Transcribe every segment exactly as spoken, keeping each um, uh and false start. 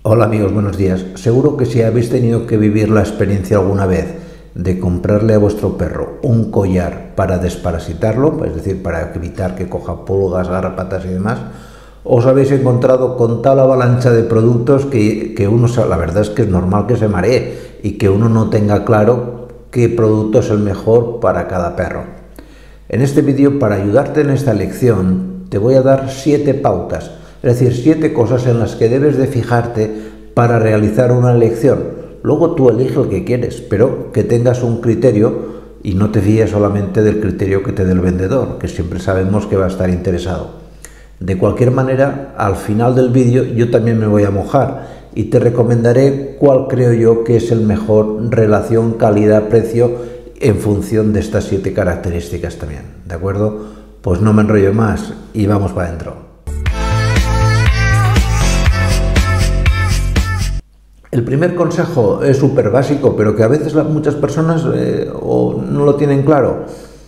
Hola amigos, buenos días. Seguro que si habéis tenido que vivir la experiencia alguna vez de comprarle a vuestro perro un collar para desparasitarlo, es decir, para evitar que coja pulgas, garrapatas y demás, os habéis encontrado con tal avalancha de productos que, que uno, la verdad es que es normal que se maree y que uno no tenga claro qué producto es el mejor para cada perro. En este vídeo, para ayudarte en esta lección, te voy a dar siete pautas. Es decir, siete cosas en las que debes de fijarte para realizar una elección. Luego tú eliges el que quieres, pero que tengas un criterio y no te fíes solamente del criterio que te dé el vendedor, que siempre sabemos que va a estar interesado. De cualquier manera, al final del vídeo yo también me voy a mojar y te recomendaré cuál creo yo que es el mejor relación calidad-precio en función de estas siete características también. ¿De acuerdo? Pues no me enrollo más y vamos para adentro. El primer consejo es súper básico, pero que a veces muchas personas eh, o no lo tienen claro.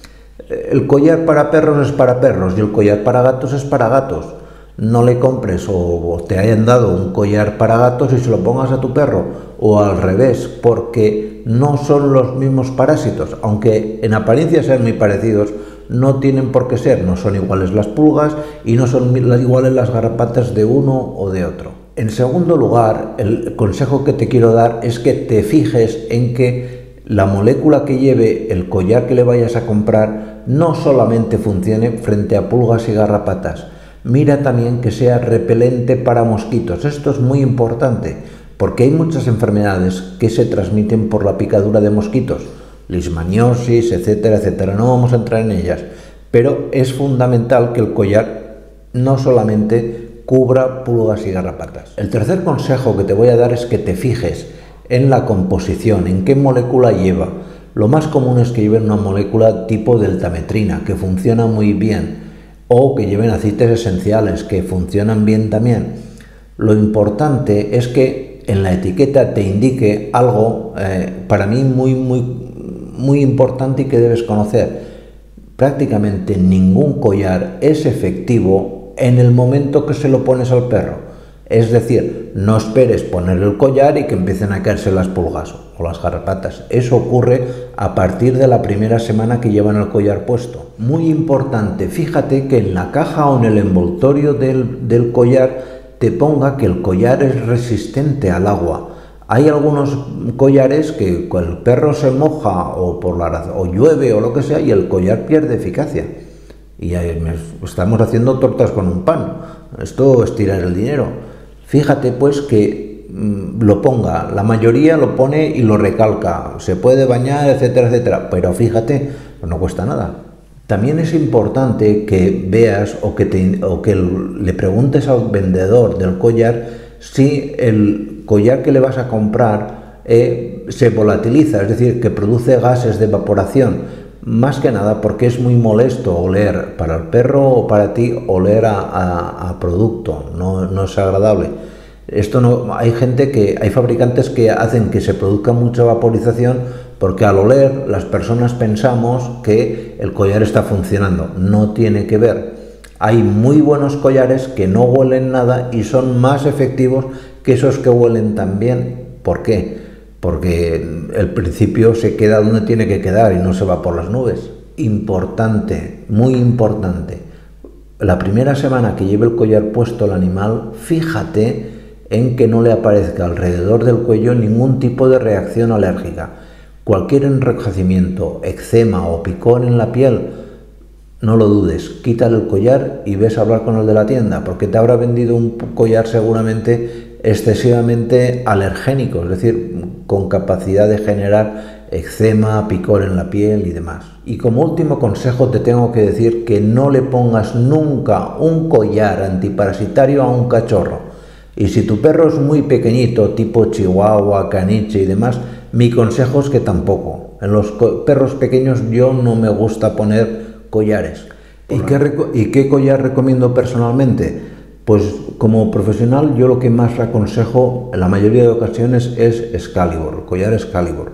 El collar para perros es para perros y el collar para gatos es para gatos. No le compres o te hayan dado un collar para gatos y se lo pongas a tu perro, o al revés, porque no son los mismos parásitos. Aunque en apariencia sean muy parecidos, no tienen por qué ser. No son iguales las pulgas y no son iguales las garrapatas de uno o de otro. En segundo lugar, el consejo que te quiero dar es que te fijes en que la molécula que lleve el collar que le vayas a comprar no solamente funcione frente a pulgas y garrapatas. Mira también que sea repelente para mosquitos. Esto es muy importante porque hay muchas enfermedades que se transmiten por la picadura de mosquitos, leishmaniosis, etcétera, etcétera. No vamos a entrar en ellas, pero es fundamental que el collar no solamente cubra pulgas y garrapatas. El tercer consejo que te voy a dar es que te fijes en la composición, en qué molécula lleva. Lo más común es que lleven una molécula tipo deltametrina, que funciona muy bien, o que lleven aceites esenciales, que funcionan bien también. Lo importante es que en la etiqueta te indique algo, eh, para mí muy, muy, muy importante y que debes conocer. Prácticamente ningún collar es efectivo en el momento que se lo pones al perro. Es decir, no esperes poner el collar y que empiecen a caerse las pulgas o las garrapatas. Eso ocurre a partir de la primera semana que llevan el collar puesto. Muy importante, fíjate que en la caja o en el envoltorio del, del collar te ponga que el collar es resistente al agua. Hay algunos collares que el perro se moja o, por la, o llueve o lo que sea y el collar pierde eficacia. Y estamos haciendo tortas con un pan. Esto es tirar el dinero. Fíjate pues que mmm, lo ponga, la mayoría lo pone y lo recalca, se puede bañar, etcétera, etcétera, pero fíjate, pues no cuesta nada. También es importante que veas o que, te, o que le preguntes al vendedor del collar si el collar que le vas a comprar eh, se volatiliza, es decir, que produce gases de evaporación. Más que nada porque es muy molesto oler para el perro o para ti, oler a, a, a producto, no, no es agradable. Esto no, hay gente que, hay fabricantes que hacen que se produzca mucha vaporización porque al oler las personas pensamos que el collar está funcionando. No tiene que ver. Hay muy buenos collares que no huelen nada y son más efectivos que esos que huelen tan bien. ¿Por qué? Porque el principio se queda donde tiene que quedar y no se va por las nubes. Importante, muy importante. La primera semana que lleve el collar puesto el animal, fíjate en que no le aparezca alrededor del cuello ningún tipo de reacción alérgica. Cualquier enrojecimiento, eczema o picón en la piel, no lo dudes, quítale el collar y ves a hablar con el de la tienda, porque te habrá vendido un collar seguramente excesivamente alergénico, es decir, con capacidad de generar eczema, picor en la piel y demás. Y como último consejo te tengo que decir que no le pongas nunca un collar antiparasitario a un cachorro. Y si tu perro es muy pequeñito, tipo chihuahua, caniche y demás, mi consejo es que tampoco. En los perros pequeños yo no me gusta poner collares. ¿Y qué, ¿Y qué collar recomiendo personalmente? Pues como profesional yo lo que más aconsejo en la mayoría de ocasiones es Excalibur, el collar Excalibur.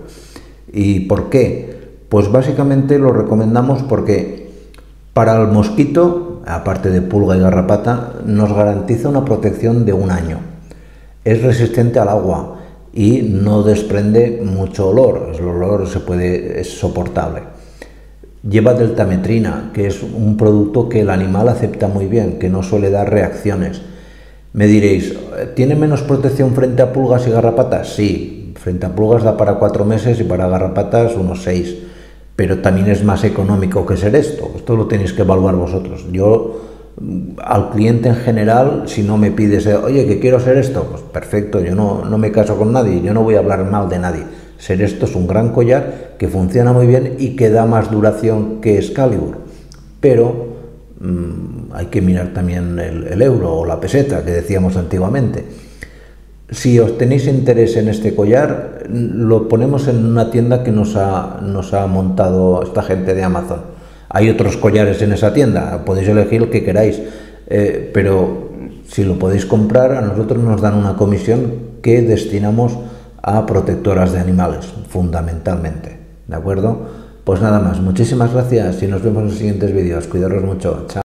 ¿Y por qué? Pues básicamente lo recomendamos porque para el mosquito, aparte de pulga y garrapata, nos garantiza una protección de un año. es resistente al agua y no desprende mucho olor, el olor se puede, es soportable. Lleva deltametrina, que es un producto que el animal acepta muy bien, que no suele dar reacciones. Me diréis, ¿tiene menos protección frente a pulgas y garrapatas? Sí, frente a pulgas da para cuatro meses y para garrapatas unos seis, pero también es más económico que ser esto. Esto lo tenéis que evaluar vosotros. Yo, al cliente en general, si no me pides, oye, que quiero ser esto, pues perfecto, yo no, no me caso con nadie, yo no voy a hablar mal de nadie. Ser esto es un gran collar que funciona muy bien y que da más duración que Excalibur, pero mmm, hay que mirar también el, el euro o la peseta que decíamos antiguamente. Si os tenéis interés en este collar, lo ponemos en una tienda que nos ha, nos ha montado esta gente de Amazon. Hay otros collares en esa tienda, podéis elegir el que queráis, eh, pero si lo podéis comprar, a nosotros nos dan una comisión que destinamos a protectoras de animales, fundamentalmente, ¿de acuerdo? Pues nada más, muchísimas gracias y nos vemos en los siguientes vídeos. Cuidaros mucho, chao.